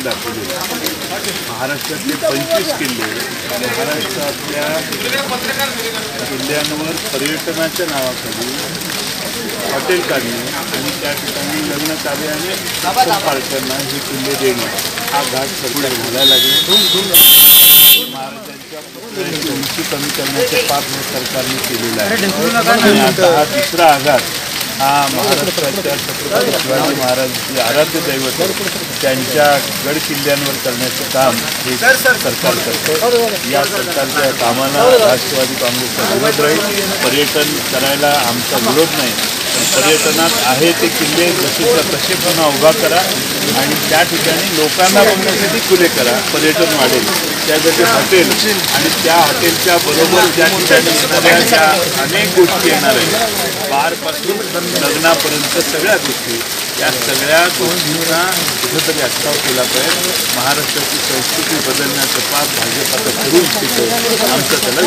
दाखवलेलं आहे. महाराष्ट्रातले 25 किल्ले, महाराष्ट्रातल्या किल्ल्यांवर पर्यटनाच्या नावाखाली हॉटेल काढणे आणि त्या ठिकाणी लग्न कार्याने पालकांना हे किल्ले देणे हा घाट सरकार घालायला लागले. महाराजांच्या पुतळ्याची उंची कमी करण्याचे पाप हे सरकारने केलेलं आहे. आणि आता हा तिसरा आघात हा महाराष्ट्राच्या छत्रपती शिवाजी महाराज जे आराध्य दैवत त्यांच्या गड किल्ल्यांवर करण्याचं काम हे सरकार करतं. या सरकारच्या कामाला राष्ट्रवादी काँग्रेसचा विरोध राहील. पर्यटन करायला आमचा विरोध नाही, पण पर्यटनात आहे ते किल्ले जसेच्या तसे पुन्हा उभा करा आणि त्या ठिकाणी लोकांना बघण्यासाठी खुले करा. पर्यटन वाढेल. त्यासाठी हॉटेल आणि त्या हॉटेलच्या बरोबर ज्या ठिकाणी येणाऱ्या ज्या अनेक गोष्टी येणार आहेत, बारपासून लग्नापर्यंत सगळ्या गोष्टी, या सगळ्या गोष्टींना कुठंतरी अटकाव केला पाहिजे. महाराष्ट्राची संस्कृती बदलण्याचं पाप भाजप आता करू इच्छितो. आमचं त्याला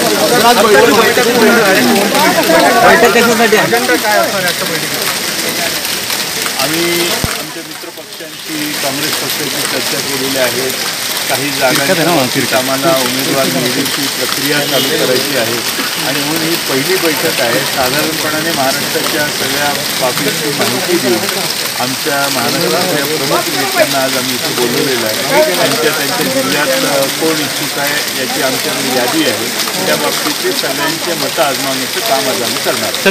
आम्ही आमच्या मित्रपक्षांची काँग्रेस पक्षाची चर्चा केलेली आहे. काही जागांच्या आम्हाला उमेदवार निवडीची प्रक्रिया चालू करायची आहे आणि म्हणून ही पहिली बैठक आहे. साधारणपणाने महाराष्ट्राच्या सगळ्या बाबींची माहिती देऊन आमच्या महाराष्ट्राच्या प्रमुख नेत्यांना आज आम्ही इथे बोलवलेलं आहे. त्यांच्या जिल्ह्यात कोण इच्छुक आहे याची आमच्याकडे यादी आहे. त्या बाबतीतले सगळ्यांचे मतं आजमावण्याचं काम आज आम्ही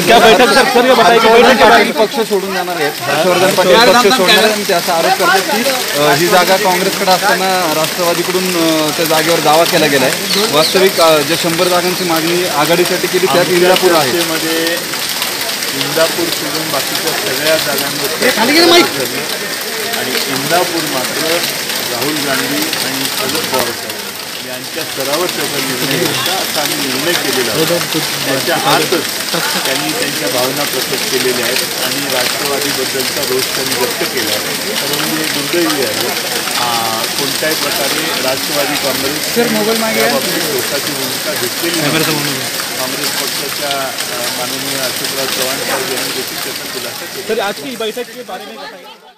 करणार. पक्ष सोडून जाणार आहेत. हर्षवर्धन पाटील पक्ष सोडणार आणि ते असा आरोप करतात की ही जागा काँग्रेसकडे असताना राष्ट्रवादीकडून त्या जागेवर दावा केला गेला आहे. वास्तविक जे 100 जागांची मागणी आघाडीसाठी केली त्यात इंदापूर आहे. इंदापूर सोडून बाकीच्या सगळ्या जागांवर आणि इंदापूर मात्र राहुल गांधी आणि शरद पवार साहेब यांच्या स्तरावर त्याचा निर्णय घ्यायचा असा आम्ही निर्णय केलेला होता. त्याच्या आतच त्यांनी त्यांच्या भावना प्रकट केलेल्या आहेत आणि राष्ट्रवादीबद्दलचा रोष त्यांनी व्यक्त केला आहे. तर म्हणजे दुर्दैवी आहे. कोणत्याही प्रकारे राष्ट्रवादी काँग्रेस बाबतीत लोकांची भूमिका घेतलेली नाही. काँग्रेस पक्षाच्या माननीय अशोकराव चव्हाण साहेब यांनी देखील त्याचा खुलासा केला.